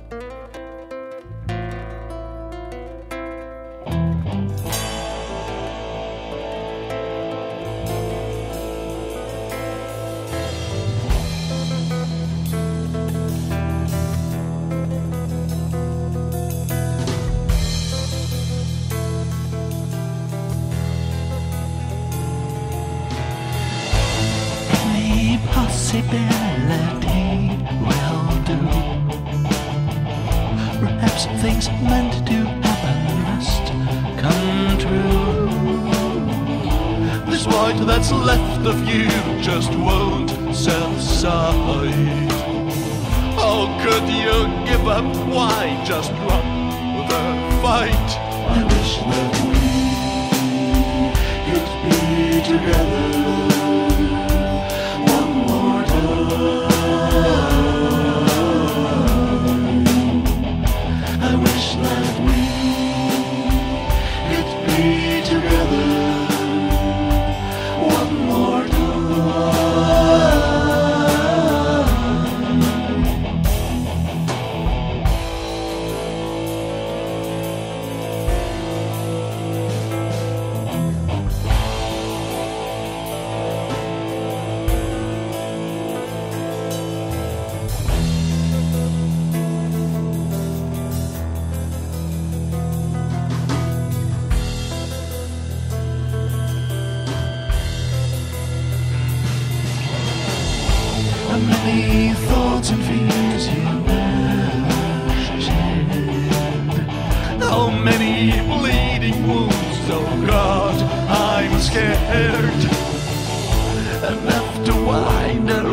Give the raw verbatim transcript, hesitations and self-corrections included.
Possibility will do. Perhaps things meant to happen must come true. This void that's left of you just won't subside. How could you give up? Why just drop the fight? I wish that we could be together. Many thoughts and fears you never shared. How many bleeding wounds, oh God, I'm scared. Enough to wind it